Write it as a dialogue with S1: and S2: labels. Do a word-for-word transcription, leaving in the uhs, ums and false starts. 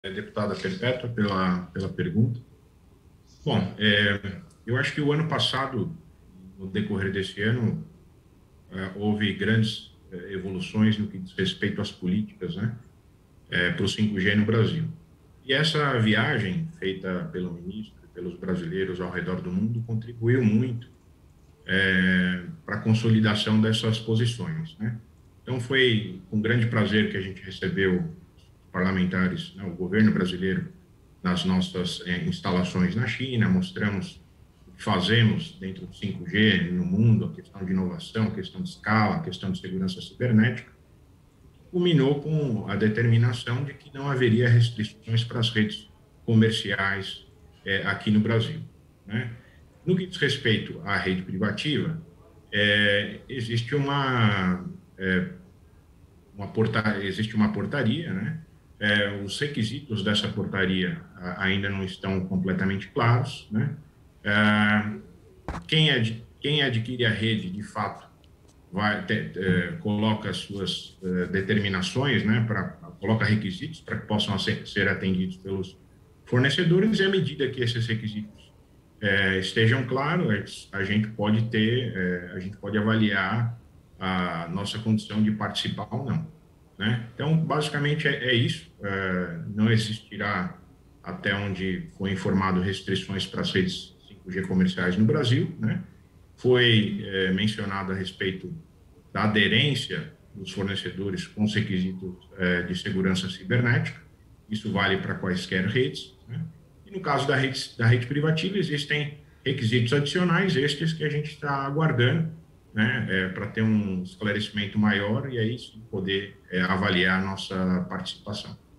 S1: Deputada Perpétua, pela, pela pergunta. Bom, é, eu acho que o ano passado, no decorrer desse ano, é, houve grandes é, evoluções no que diz respeito às políticas, né, é, para o cinco G no Brasil. E essa viagem feita pelo ministro e pelos brasileiros ao redor do mundo contribuiu muito é, para a consolidação dessas posições, né? Então, foi com grande prazer que a gente recebeu os parlamentares, né, o governo brasileiro, nas nossas eh, instalações na China, mostramos o que fazemos dentro do cinco G no mundo, a questão de inovação, a questão de escala, a questão de segurança cibernética, culminou com a determinação de que não haveria restrições para as redes comerciais eh, aqui no Brasil, né? No que diz respeito à rede privativa, é, existe uma, é, uma portaria, existe uma portaria, né? É, os requisitos dessa portaria ainda não estão completamente claros, né? É, quem, ad, quem adquire a rede, de fato, vai ter, é, coloca as suas é, determinações, né? Pra, coloca requisitos para que possam ser, ser atendidos pelos fornecedores, e à medida que esses requisitos é, estejam claros, a gente pode ter, é, a gente pode avaliar a nossa condição de participar ou não, né? Então, basicamente é, é isso. É, não existirá, até onde foi informado, restrições para as redes cinco G comerciais no Brasil, né? Foi é, mencionado a respeito da aderência dos fornecedores com os requisitos é, de segurança cibernética. Isso vale para quaisquer redes, né? E no caso da rede, da rede privativa, existem requisitos adicionais, estes que a gente está aguardando, né, é, para ter um esclarecimento maior e aí sim poder é, avaliar a nossa participação.